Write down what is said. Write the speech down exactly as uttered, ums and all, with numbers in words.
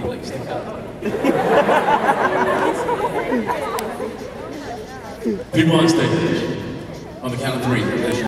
you like stick up. People on stage. On the count of three.